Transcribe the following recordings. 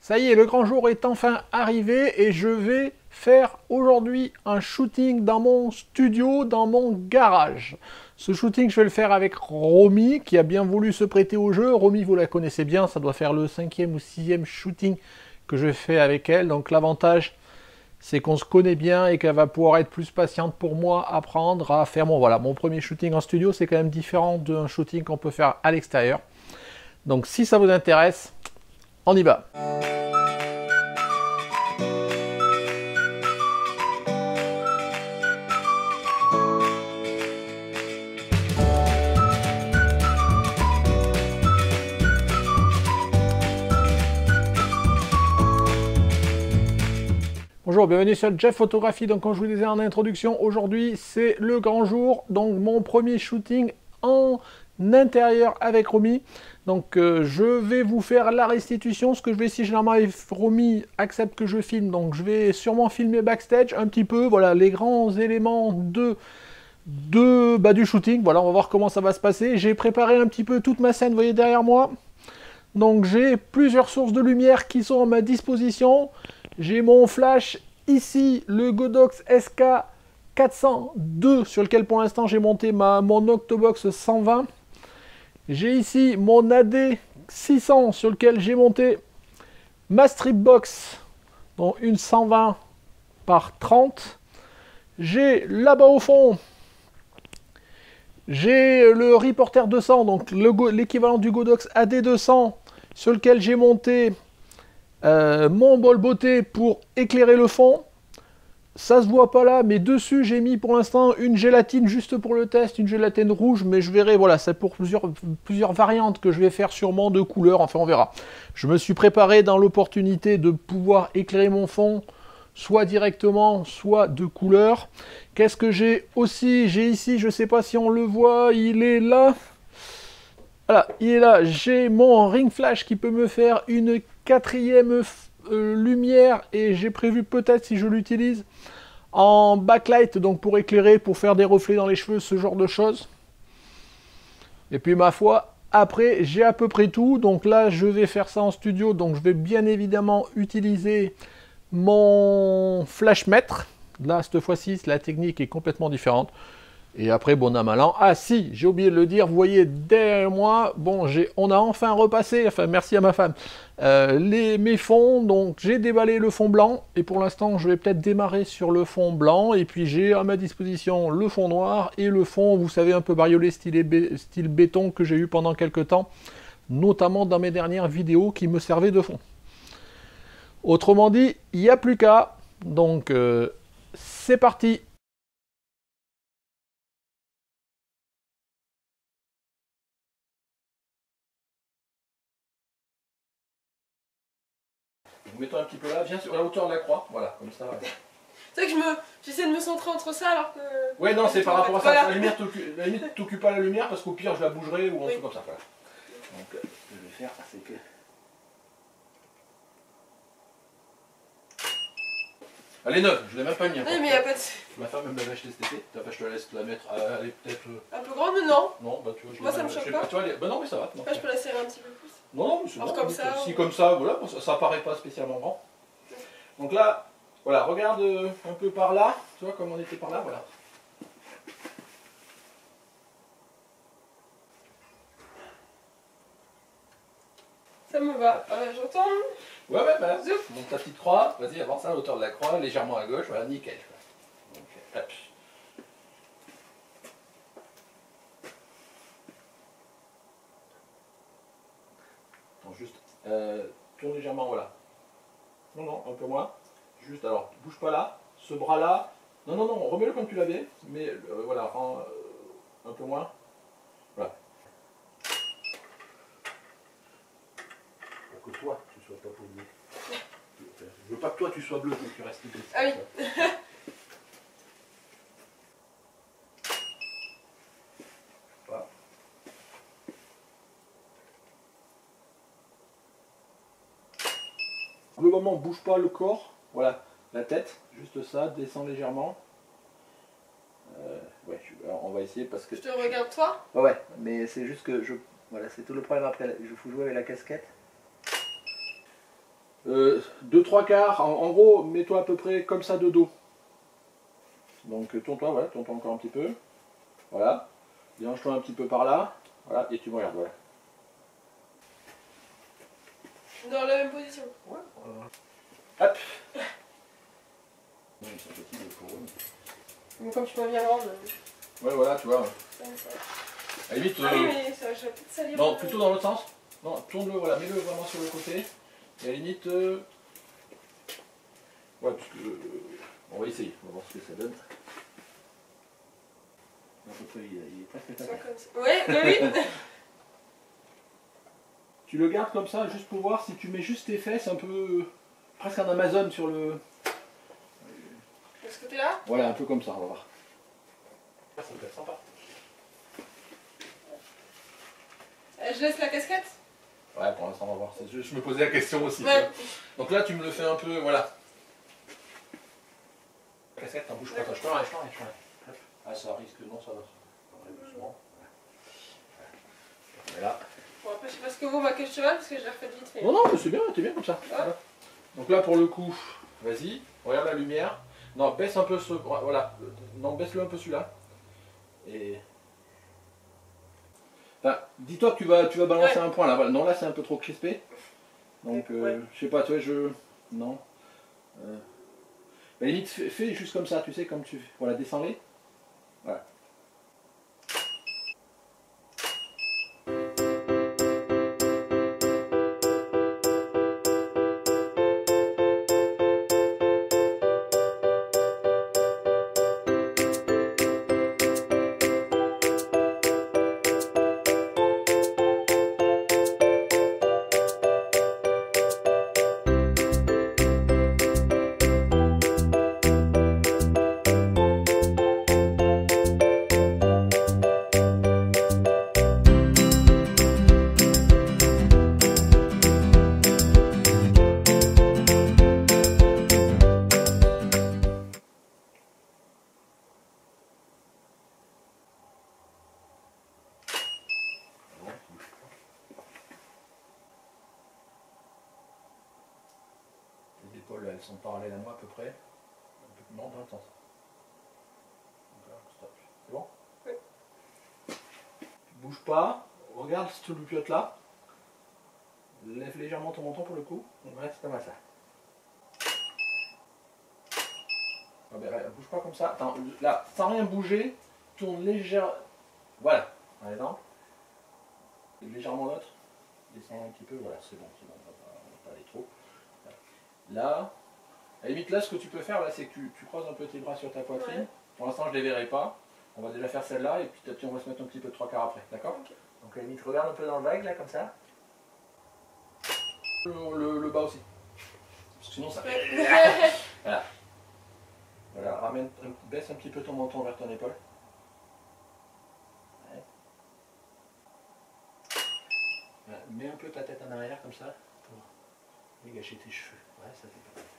Ça y est, le grand jour est enfin arrivé et je vais faire aujourd'hui un shooting dans mon studio, dans mon garage. Ce shooting, je vais le faire avec Romy, qui a bien voulu se prêter au jeu. Romy, vous la connaissez bien, ça doit faire le 5e ou 6e shooting que je fais avec elle. Donc l'avantage, c'est qu'on se connaît bien et qu'elle va pouvoir être plus patiente pour moi, apprendre à faire mon premier shooting en studio. C'est quand même différent d'un shooting qu'on peut faire à l'extérieur. Donc si ça vous intéresse, on y va. Bonjour, bienvenue sur Jeff Photographie. Donc comme je vous disais en introduction, aujourd'hui c'est le grand jour, donc mon premier shooting en intérieur avec Romy. Donc je vais vous faire la restitution. Ce que je vais, si généralement Romy accepte que je filme, donc je vais sûrement filmer backstage un petit peu, voilà les grands éléments du shooting. Voilà, on va voir comment ça va se passer. J'ai préparé un petit peu toute ma scène, vous voyez derrière moi. Donc j'ai plusieurs sources de lumière qui sont à ma disposition. J'ai mon flash ici, le Godox SK402 sur lequel pour l'instant j'ai monté mon Octobox 120. J'ai ici mon AD 600 sur lequel j'ai monté ma Stripbox, donc une 120 par 30. J'ai là-bas au fond, j'ai le Reporter 200, donc l'équivalent du Godox AD 200 sur lequel j'ai monté mon bol beauté pour éclairer le fond. Ça se voit pas là, mais dessus j'ai mis pour l'instant une gélatine juste pour le test, une gélatine rouge, mais je verrai, voilà, c'est pour plusieurs variantes que je vais faire sûrement de couleurs, enfin on verra. Je me suis préparé dans l'opportunité de pouvoir éclairer mon fond, soit directement, soit de couleur. Qu'est-ce que j'ai aussi? J'ai ici, je sais pas si on le voit, il est là. Voilà, il est là, j'ai mon ring flash qui peut me faire une 4e lumière et j'ai prévu peut-être si je l'utilise en backlight, donc pour éclairer, pour faire des reflets dans les cheveux, ce genre de choses. Et puis ma foi, après j'ai à peu près tout, donc là je vais faire ça en studio, donc je vais bien évidemment utiliser mon flash mètre. Là cette fois-ci la technique est complètement différente. Et après, bon an, mal an. Ah si, j'ai oublié de le dire, vous voyez derrière moi, bon, on a enfin repassé, enfin merci à ma femme, mes fonds, donc j'ai déballé le fond blanc, et pour l'instant je vais peut-être démarrer sur le fond blanc, et puis j'ai à ma disposition le fond noir, et le fond, vous savez, un peu bariolé, style béton, que j'ai eu pendant quelques temps, notamment dans mes dernières vidéos qui me servaient de fond. Autrement dit, il n'y a plus qu'à, donc c'est parti. Mettons un petit peu là, viens sur la hauteur de la croix, voilà, comme ça. C'est vrai que j'essaie de me centrer entre ça alors que... Ouais, non, c'est par rapport à ça. Voilà. La limite, t'occupes pas la lumière parce qu'au pire, je la bougerai ou un truc comme ça. Voilà. Donc, ce que je vais faire, c'est que... Elle est neuve, je l'ai même pas mis. Oui, mais il n'y a pas de... Ma femme elle m'avait acheté cet été. Enfin, je te laisse la mettre. Elle est peut-être. Un peu grande, mais non. Non, bah tu vois, moi ça me choque pas. Tu vois, bah non, mais ça va. Après, je peux la serrer un petit peu plus. Non, mais c'est bon. Comme ça. Si, comme ça, voilà, ça paraît pas spécialement grand. Donc là, voilà, regarde un peu par là. Tu vois, comme on était par là, voilà. Ça me va. J'entends. Ouais, voilà. Donc ta petite croix, vas-y, avance à la hauteur de la croix, légèrement à gauche, voilà, nickel. Donc, hop. Attends, juste, tourne légèrement, voilà. Non, non, un peu moins. Juste, alors, bouge pas là, ce bras-là. Non, non, non, remets-le comme tu l'avais, mais voilà, rends un peu moins. Voilà. Pour que toi, tu sois pas pollué. Je veux pas que toi tu sois bleu, donc tu restes bleu. Ah oui. Voilà. Le moment, bouge pas le corps. Voilà, la tête, juste ça, descend légèrement. Ouais, alors on va essayer parce que... Je te regarde toi. Ouais, mais c'est juste que voilà, c'est tout le problème après. Il faut jouer avec la casquette. deux, trois quarts. En gros, mets-toi à peu près comme ça de dos. Donc tourne-toi, voilà, tourne-toi encore un petit peu. Voilà. Dérange-toi un petit peu par là. Voilà, et tu me regardes, voilà. Dans la même position. Ouais. Hop. Non, ils sont petits, les couronnes. Mais comme tu m'as bien grande. Ouais, voilà, tu vois. Ça. À la limite. Ah oui, mais ça, je vais peut-être salir. Non, plutôt dans l'autre sens. Non, tourne-le, voilà, mets-le vraiment sur le côté. Et à la limite. Ouais, parce que. On va essayer, on va voir ce que ça donne. À peu près, il est presque tapé. Ouais, bah oui. Tu le gardes comme ça, juste pour voir si tu mets juste tes fesses un peu. Presque un Amazon sur le. De ce côté-là. Voilà, un peu comme ça, on va voir. Ça peut être sympa. Je laisse la casquette. Ouais, pour l'instant, on va voir. Je me posais la question aussi. Ouais. Donc là, tu me le fais un peu, voilà. La casquette, t'en bouge pas, toi. Je t'enlève. Ah, ça risque, non, ça va. Doucement. Voilà. Bon, après, je sais pas ce que vaut ma queue de cheval parce que je l'ai refaite vite fait. Non, non, mais c'est bien, t'es bien comme ça. Ah. Voilà. Donc là, pour le coup, vas-y, regarde la lumière. Non, baisse un peu ce. Voilà. Non, baisse-le un peu celui-là. Et. Enfin, dis-toi que tu vas balancer un point là. Voilà. Non, là, c'est un peu trop crispé. Donc, Ouais. je sais pas, tu vois, je. Non. À la limite, fais juste comme ça, tu sais, comme tu. Voilà, descends-les. Voilà. Les épaules, elles sont parallèles à moi à peu près. Non, dans le sens. Stop. C'est bon? Oui. Bouge pas. Regarde cette loupiote là. Lève légèrement ton menton pour le coup. Ouais, c'est pas mal ça. Ah ben, bouge pas comme ça. Attends, là, sans rien bouger, tourne légèrement. Voilà, par exemple. Légèrement l'autre. Descends un petit peu, voilà, c'est bon, on va pas aller trop. Là, à la limite, là, ce que tu peux faire, là, c'est que tu croises un peu tes bras sur ta poitrine. Ouais. Pour l'instant, je ne les verrai pas. On va déjà faire celle-là, et petit à petit, on va se mettre un petit peu de trois quarts après, d'accord? Okay. Donc, à la limite, regarde un peu dans le vague, là, comme ça. Le bas aussi. Parce que sinon, ça fait... Voilà. Voilà, ramène, baisse un petit peu ton menton vers ton épaule. Ouais. Voilà. Mets un peu ta tête en arrière, comme ça, pour dégager tes cheveux. Ouais, ça fait pas mal.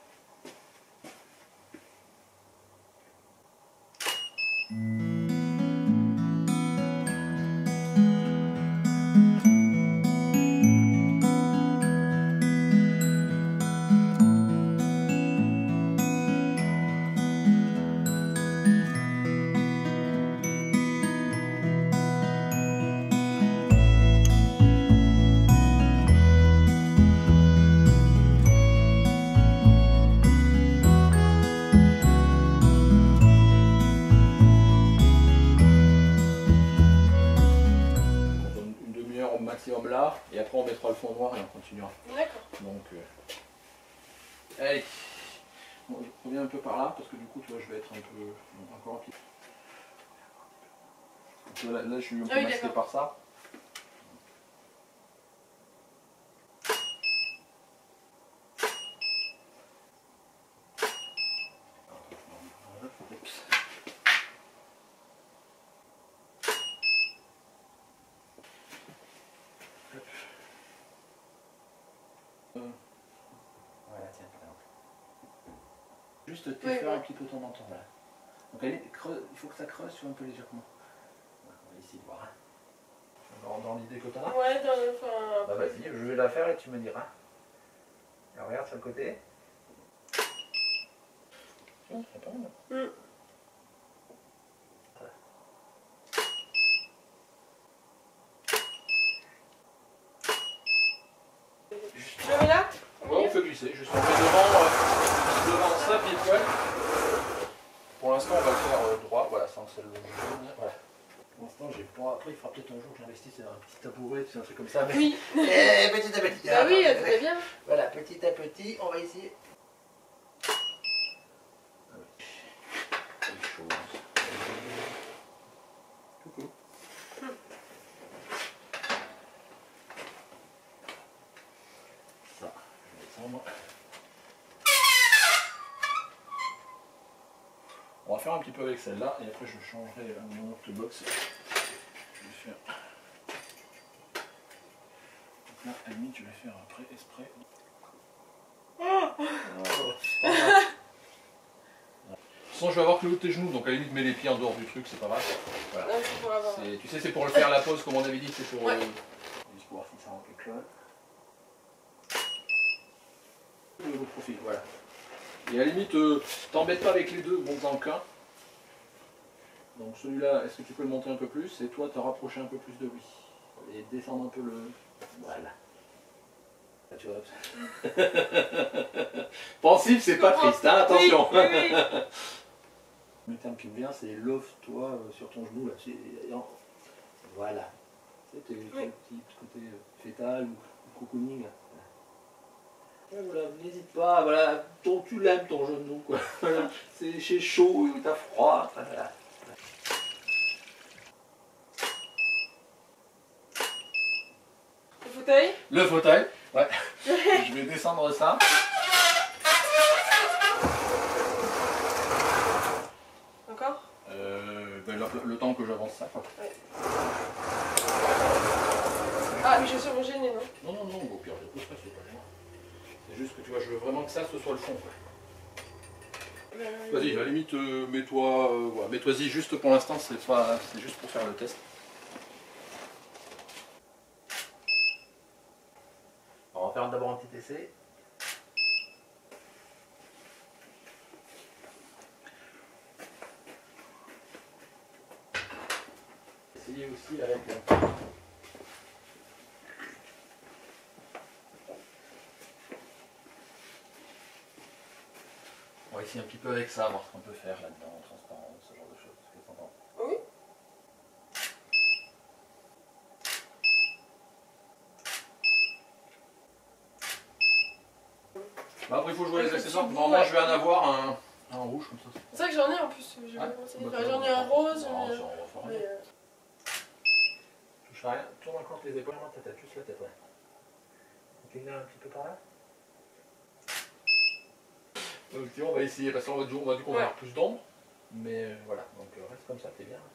Maximum là, et après on mettra le fond noir et on continuera. D'accord. Donc, allez, bon, je reviens un peu par là parce que du coup, tu vois, je vais être un peu, encore un petit peu. Là, je suis un peu masqué par ça. Voilà, tiens, par exemple. Juste t'effleurer un petit peu ton menton là. Donc allez, creuse, il faut que ça creuse sur un peu légèrement. Voilà, on va essayer de voir. Hein. Dans l'idée que tu as là? Ouais, dans le. Enfin, bah vas-y, je vais la faire et tu me diras. Alors, regarde sur le côté. C'est pas mal. Mm. Tu le mets là? Ouais, on fait glisser, juste on met devant ça, pied poil. Pour l'instant, on va le faire droit, voilà, sans celle de jaune. Voilà. Pour l'instant, j'ai pas. Après, il faudra peut-être un jour que j'investisse dans un petit tabouret, un truc comme ça. Mais... Oui. Petit à petit. Bah oui, très bien. Voilà, petit à petit, on va essayer. C'est chaud. Coucou. Ça, je vais descendre. On va faire un petit peu avec celle-là, et après je changerai mon octobox. Je vais faire... Donc là, à la limite, je vais faire après esprit. Sinon, je vais avoir que le haut de tes genoux, donc à la limite, mets les pieds en dehors du truc, c'est pas grave. Voilà. Non, c'est pour avoir. Tu sais, c'est pour le faire la pause, comme on avait dit, c'est pour... Ouais. Juste pour voir si ça rentre quelque chose. Le profil, voilà. Et à la limite, t'embête pas avec les deux, monte dans le qu'un. Donc celui-là, est-ce que tu peux le monter un peu plus? Et toi, te rapprocher un peu plus de lui. Et descendre un peu le... Voilà. Là, tu vois. Pensif, c'est pas triste, hein, attention. Oui, oui, oui. Le terme qui me vient, c'est love-toi sur ton genou. Là. Voilà. C'était le petit côté fœtal ou cocooning. Là. Voilà, n'hésite pas, voilà, tu l'aimes ton genou, quoi. Voilà, c'est chez chaud, t'as froid. Voilà. Le fauteuil? Le fauteuil, ouais. Je vais descendre ça. Encore? Le temps que j'avance ça, quoi. Ouais. Ah, mes chaussures vont gêner, non? Non, non, non, au pire, je pousse pas, c'est pas gênant. C'est juste que tu vois, je veux vraiment que ça, ce soit le fond, quoi. Vas-y, à la limite, mets-toi, mets-toi-y juste pour l'instant, c'est juste pour faire le test. On va faire d'abord un petit essai. Essayez aussi avec On va essayer un petit peu avec ça, voir ce qu'on peut faire là-dedans, transparent, ce genre de choses. Qu'est-ce que t'en penses? Oui. Bah après, il faut jouer les Avec le accessoires. petit Normalement, bout, je vais en avoir un rouge comme ça. C'est vrai que j'en ai en plus. J'ai Ah, pas pensé. bah, Enfin, j'en ai un rose. Non, j'en ai ça, un- on va faire mais, rien. Touche à rien. Tourne encore les épaules, ta tête, juste la tête, ouais. incliner un petit peu par là. Donc on va essayer, parce qu'on va du coup on va avoir plus d'ombre. Mais voilà, donc reste comme ça, t'es bien.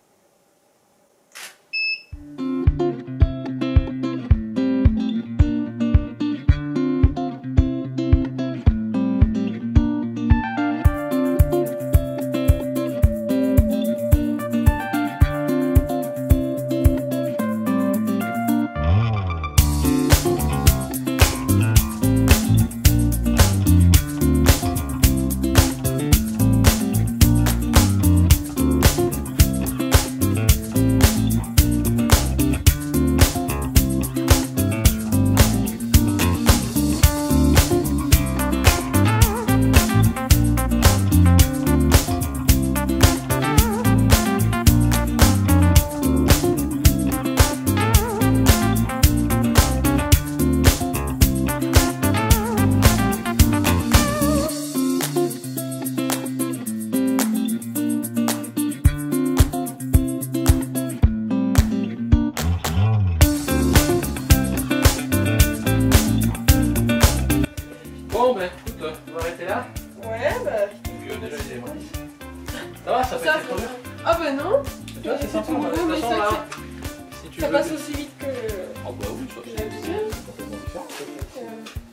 Bon ben écoute, on va arrêter là. Ouais, bah. Donc déjà il est moins 10. Ça va, ça fait trop bien. Ah bah non. Tu vois, c'est sympa, tout on va beau, de mais toute façon ça, là. Si tu Ça veux. passe aussi vite que. Ah bah oui, ça La deuxième. c'est complètement différent. Euh,